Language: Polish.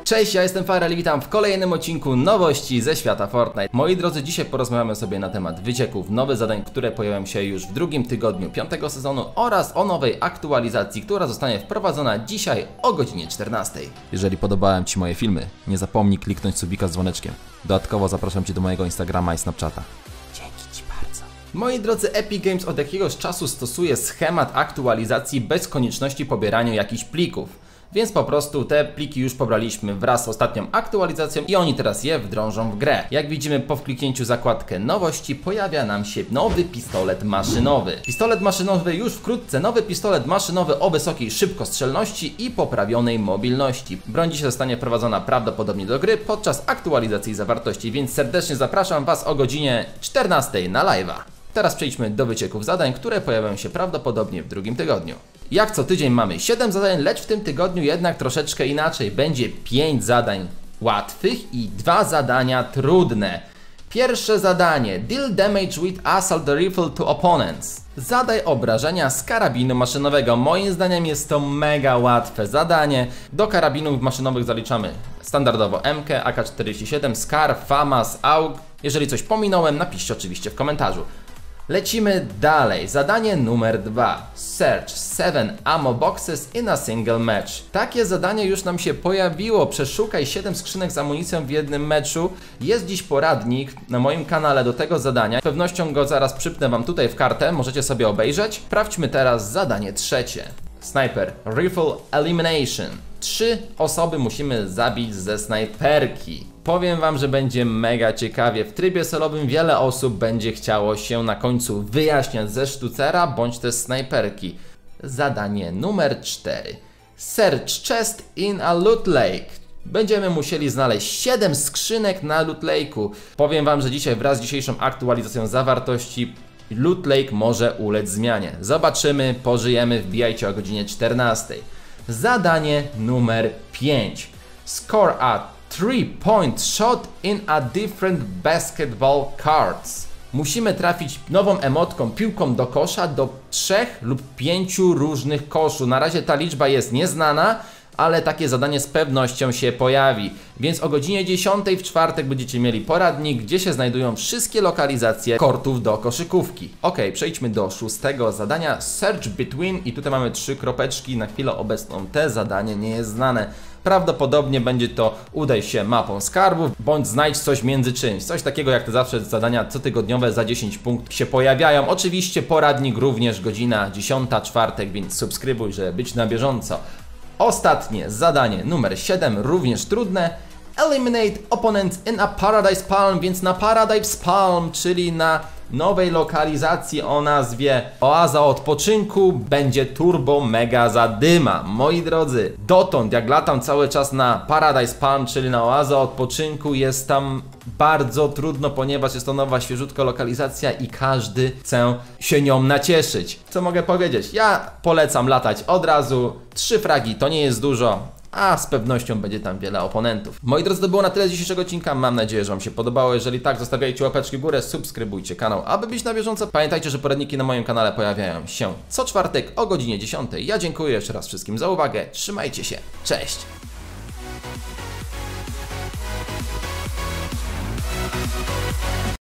Cześć, ja jestem Farel i witam w kolejnym odcinku nowości ze świata Fortnite. Moi drodzy, dzisiaj porozmawiamy sobie na temat wycieków, nowych zadań, które pojawią się już w drugim tygodniu 5. sezonu oraz o nowej aktualizacji, która zostanie wprowadzona dzisiaj o godzinie 14. Jeżeli podobają Ci moje filmy, nie zapomnij kliknąć subika z dzwoneczkiem. Dodatkowo zapraszam Cię do mojego Instagrama i Snapchata. Dzięki Ci bardzo. Moi drodzy, Epic Games od jakiegoś czasu stosuje schemat aktualizacji bez konieczności pobierania jakichś plików. Więc po prostu te pliki już pobraliśmy wraz z ostatnią aktualizacją i oni teraz je wdrążą w grę. Jak widzimy, po wkliknięciu zakładkę nowości pojawia nam się nowy pistolet maszynowy. Pistolet maszynowy już wkrótce, nowy pistolet maszynowy o wysokiej szybkostrzelności i poprawionej mobilności. Broń dzisiaj zostanie wprowadzona prawdopodobnie do gry podczas aktualizacji zawartości, więc serdecznie zapraszam Was o godzinie 14 na live'a. Teraz przejdźmy do wycieków zadań, które pojawią się prawdopodobnie w drugim tygodniu. Jak co tydzień mamy 7 zadań, lecz w tym tygodniu jednak troszeczkę inaczej. Będzie 5 zadań łatwych i 2 zadania trudne. Pierwsze zadanie: Deal damage with assault rifle to opponents. Zadaj obrażenia z karabinu maszynowego. Moim zdaniem jest to mega łatwe zadanie. Do karabinów maszynowych zaliczamy standardowo MK, AK-47, SCAR, FAMAS, AUG. Jeżeli coś pominąłem, napiszcie oczywiście w komentarzu. Lecimy dalej. Zadanie numer 2. Search 7 ammo boxes in a single match. Takie zadanie już nam się pojawiło. Przeszukaj 7 skrzynek z amunicją w jednym meczu. Jest dziś poradnik na moim kanale do tego zadania. Z pewnością go zaraz przypnę Wam tutaj w kartę. Możecie sobie obejrzeć. Sprawdźmy teraz zadanie trzecie. Sniper Rifle Elimination. 3 osoby musimy zabić ze snajperki. Powiem Wam, że będzie mega ciekawie. W trybie solowym wiele osób będzie chciało się na końcu wyjaśniać ze sztucera bądź też snajperki. Zadanie numer 4. Search chest in a loot lake. Będziemy musieli znaleźć 7 skrzynek na loot lake'u. Powiem Wam, że dzisiaj wraz z dzisiejszą aktualizacją zawartości loot lake może ulec zmianie. Zobaczymy, pożyjemy, wbijajcie o godzinie 14. Zadanie numer 5. Score a 3-point shot in a different basketball cards. Musimy trafić nową emotką piłką do kosza do 3 lub 5 różnych koszu. Na razie ta liczba jest nieznana, ale takie zadanie z pewnością się pojawi. Więc o godzinie 10 w czwartek będziecie mieli poradnik, gdzie się znajdują wszystkie lokalizacje kortów do koszykówki. Ok, przejdźmy do 6. zadania. Search between i tutaj mamy 3 kropeczki. Na chwilę obecną te zadanie nie jest znane. Prawdopodobnie będzie to udaj się mapą skarbów, bądź znajdź coś między czymś. Coś takiego jak te zawsze zadania cotygodniowe za 10 punktów się pojawiają. Oczywiście poradnik również godzina 10, czwartek, więc subskrybuj, żeby być na bieżąco. Ostatnie zadanie numer 7, również trudne. Eliminate opponents in a Paradise Palm, więc na Paradise Palm, czyli na nowej lokalizacji o nazwie Oaza Odpoczynku, będzie turbo mega zadyma. Moi drodzy, dotąd jak latam cały czas na Paradise Palm, czyli na Oaza Odpoczynku, jest tam bardzo trudno, ponieważ jest to nowa, świeżutka lokalizacja i każdy chce się nią nacieszyć. Co mogę powiedzieć? Ja polecam latać od razu. 3 fragi to nie jest dużo, a z pewnością będzie tam wiele oponentów. Moi drodzy, to było na tyle z dzisiejszego odcinka. Mam nadzieję, że Wam się podobało. Jeżeli tak, zostawiajcie łapeczki w górę, subskrybujcie kanał, aby być na bieżąco. Pamiętajcie, że poradniki na moim kanale pojawiają się co czwartek o godzinie 10. Ja dziękuję jeszcze raz wszystkim za uwagę. Trzymajcie się. Cześć!